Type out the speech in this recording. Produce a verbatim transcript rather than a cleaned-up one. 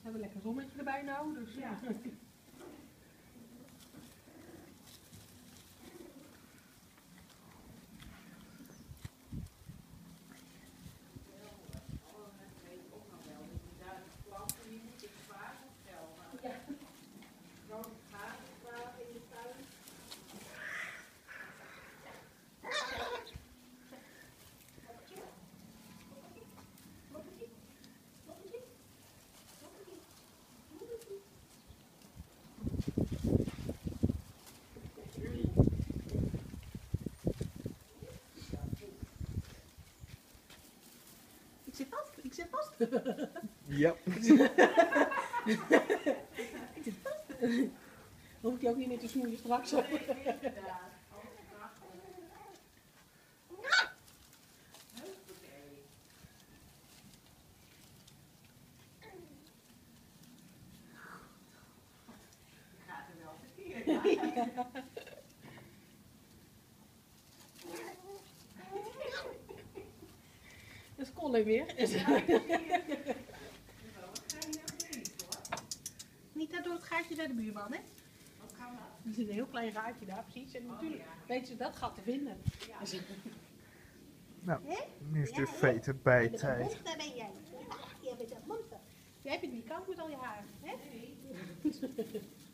hebben we lekker zonnetje erbij nou, dus ja. Ik zit vast, ik zit vast. Ja. Ik zit vast. Dan hoef ik je ook niet meer te snoeien straks. Nee, inderdaad. Altijd prachtig. Huppakee. Je gaat er wel verkeerd. Ja. Dat is Colin weer. Niet daar door het gaatje naar de buurman, hè? Wat gaan we? Er zit een heel klein gaatje daar, precies. En natuurlijk ja. weten ze dat gat te vinden. Ja. Dus, Nou, hè? nu is de Ja, veter Met bij een tijd. monster ben jij. Ja, jij bent een monster. Jij bent niet koud met al je haar, hè? Nee.